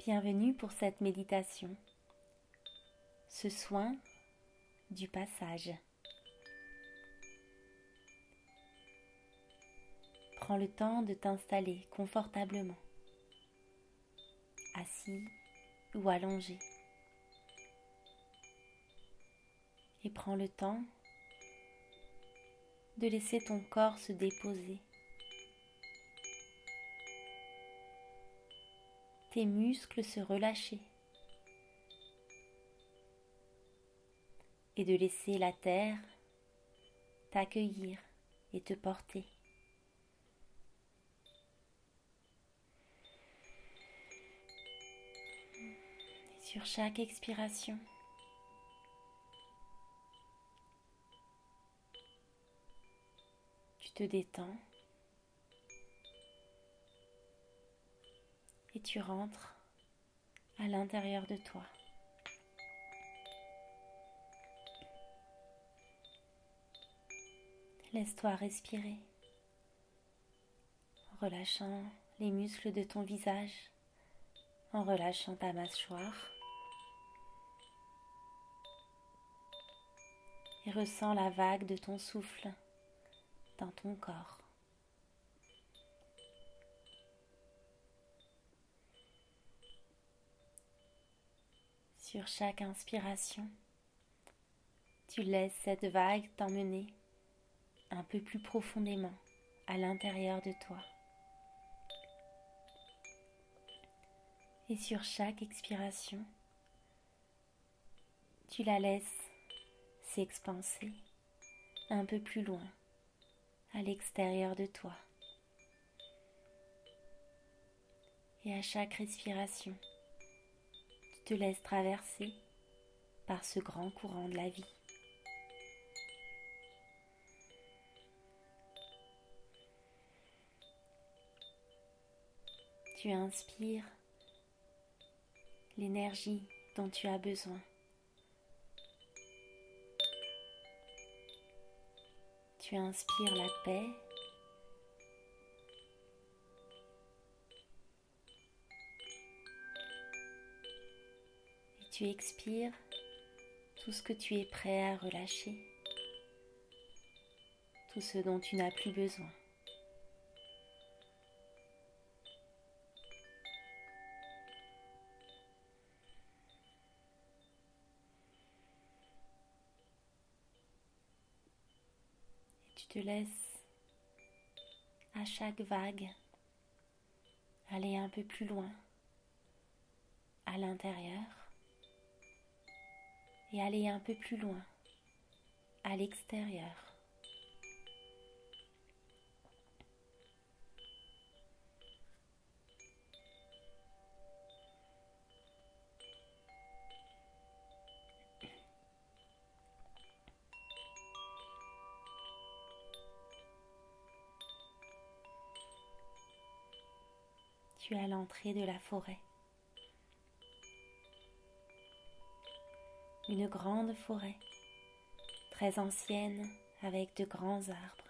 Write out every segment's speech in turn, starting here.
Bienvenue pour cette méditation, ce soin du passage. Prends le temps de t'installer confortablement, assis ou allongé. Et prends le temps de laisser ton corps se déposer. Tes muscles se relâcher. Et de laisser la terre t'accueillir et te porter. Et sur chaque expiration, tu te détends et tu rentres à l'intérieur de toi. Laisse-toi respirer, en relâchant les muscles de ton visage, en relâchant ta mâchoire. Et ressens la vague de ton souffle dans ton corps. Sur chaque inspiration, tu laisses cette vague t'emmener un peu plus profondément à l'intérieur de toi. Et sur chaque expiration, tu la laisses s'expanser un peu plus loin à l'extérieur de toi. Et à chaque respiration, tu te laisses traverser par ce grand courant de la vie. Tu inspires l'énergie dont tu as besoin. Tu inspires la paix. Et tu expires tout ce que tu es prêt à relâcher, tout ce dont tu n'as plus besoin. Tu te laisses à chaque vague aller un peu plus loin à l'intérieur et aller un peu plus loin à l'extérieur. Tu es à l'entrée de la forêt. Une grande forêt, très ancienne, avec de grands arbres.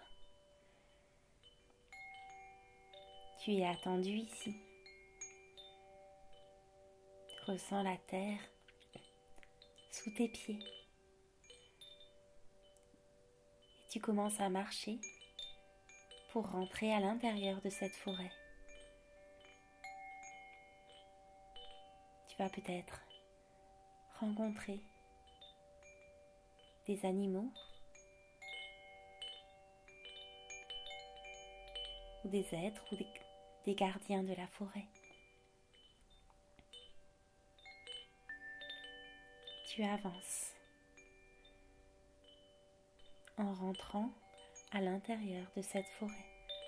Tu es attendu ici. Ressens la terre sous tes pieds. Et tu commences à marcher pour rentrer à l'intérieur de cette forêt. Tu vas peut-être rencontrer des animaux ou des êtres ou des gardiens de la forêt. Tu avances en rentrant à l'intérieur de cette forêt.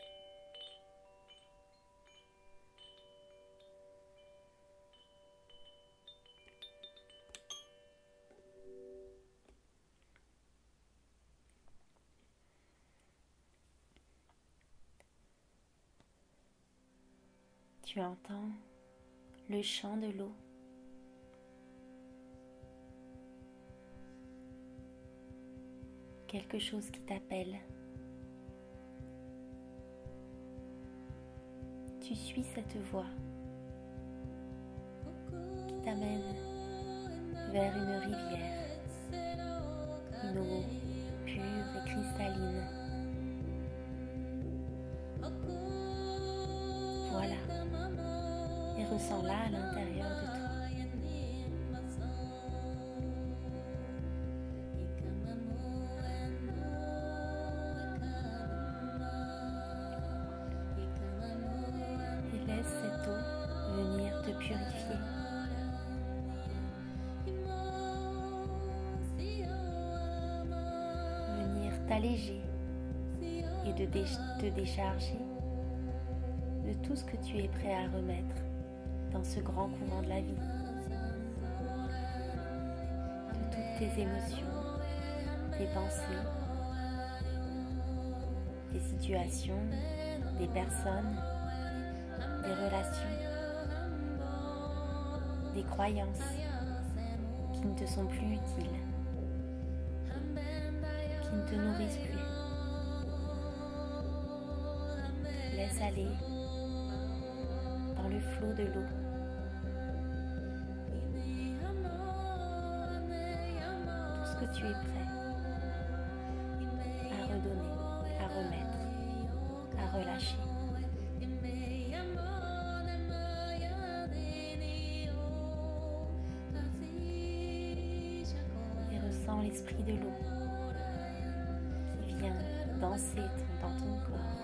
Tu entends le chant de l'eau. Quelque chose qui t'appelle. Tu suis cette voix t'amène vers une rivière, une eau pure et cristalline. Voilà, et ressens-la à l'intérieur de toi. Et laisse cette eau venir te purifier. Venir t'alléger et te décharger de tout ce que tu es prêt à remettre dans ce grand courant de la vie, de toutes tes émotions, tes pensées, des situations, des personnes, des relations, des croyances qui ne te sont plus utiles, qui ne te nourrissent plus. Laisse aller dans le flot de l'eau. Tout ce que tu es prêt à redonner, à remettre, à relâcher. Et ressens l'esprit de l'eau qui vient danser dans ton corps,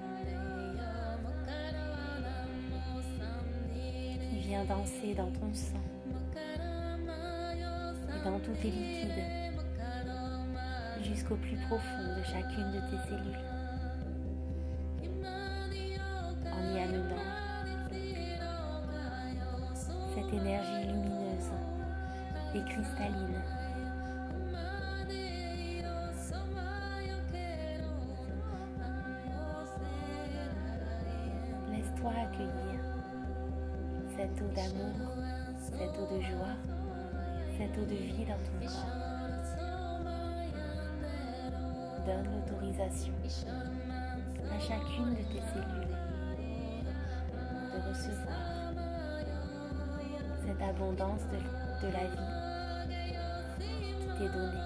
qui vient danser dans ton sang et dans tous tes liquides, jusqu'au plus profond de chacune de tes cellules, en y amenant cette énergie lumineuse et cristalline. Laisse-toi accueillir cette eau d'amour, cette eau de joie, cette eau de vie dans ton corps. Donne l'autorisation à chacune de tes cellules de recevoir cette abondance de la vie qui t'est donnée.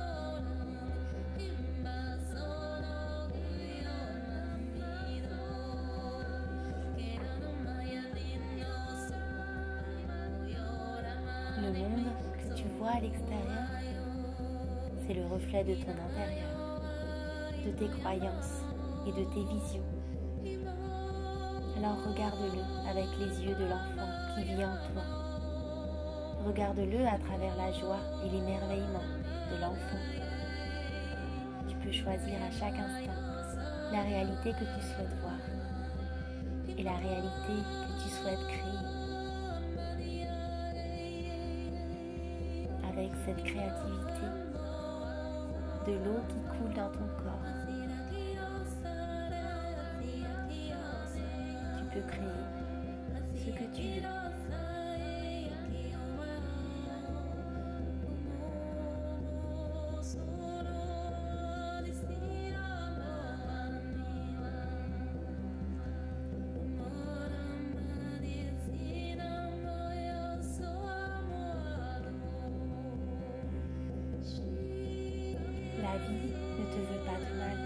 Le monde que tu vois à l'extérieur, c'est le reflet de ton intérieur, de tes croyances et de tes visions. Alors regarde-le avec les yeux de l'enfant qui vit en toi. Regarde-le à travers la joie et l'émerveillement de l'enfant. Tu peux choisir à chaque instant la réalité que tu souhaites voir et la réalité que tu souhaites créer. Avec cette créativité, de l'eau qui coule dans ton corps, tu peux créer ce que tu veux. La vie ne te veut pas de mal.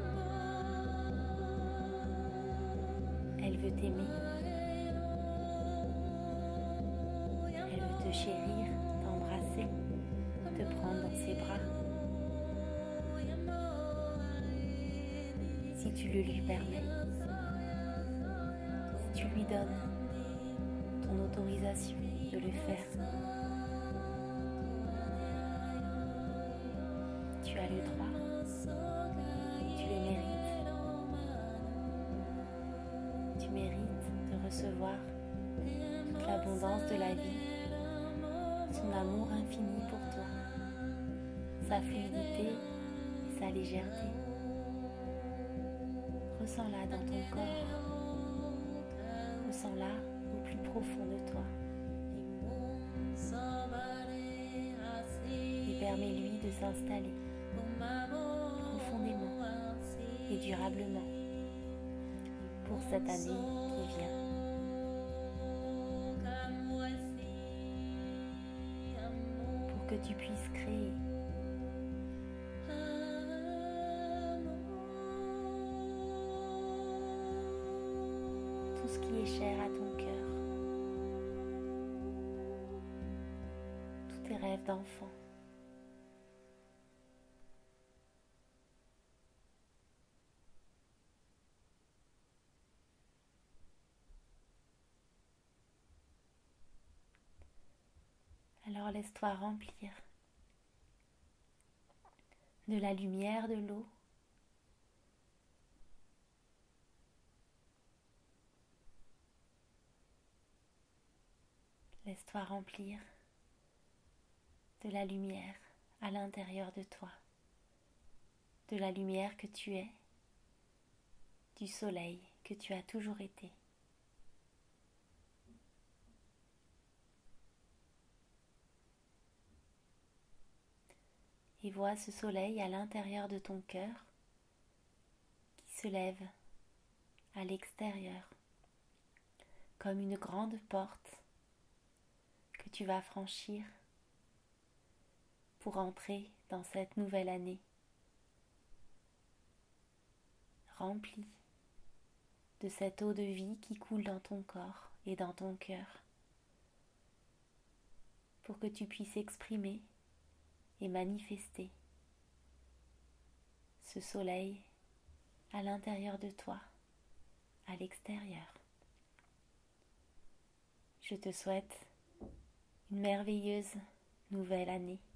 Elle veut t'aimer. Elle veut te chérir, t'embrasser, te prendre dans ses bras. Si tu le lui permets, si tu lui donnes ton autorisation de le faire, tu as le droit, tu le mérites. Tu mérites de recevoir toute l'abondance de la vie, son amour infini pour toi, sa fluidité et sa légèreté. Ressens-la dans ton corps, ressens-la au plus profond de toi. Et permets-lui de s'installer profondément et durablement pour cette année qui vient. que tu puisses créer tout ce qui est cher à ton cœur, tous tes rêves d'enfant. Alors laisse-toi remplir de la lumière de l'eau, laisse-toi remplir de la lumière à l'intérieur de toi, de la lumière que tu es, du soleil que tu as toujours été. Et vois ce soleil à l'intérieur de ton cœur qui se lève à l'extérieur comme une grande porte que tu vas franchir pour entrer dans cette nouvelle année remplie de cette eau de vie qui coule dans ton corps et dans ton cœur pour que tu puisses exprimer et manifester ce soleil à l'intérieur de toi, à l'extérieur. Je te souhaite une merveilleuse nouvelle année.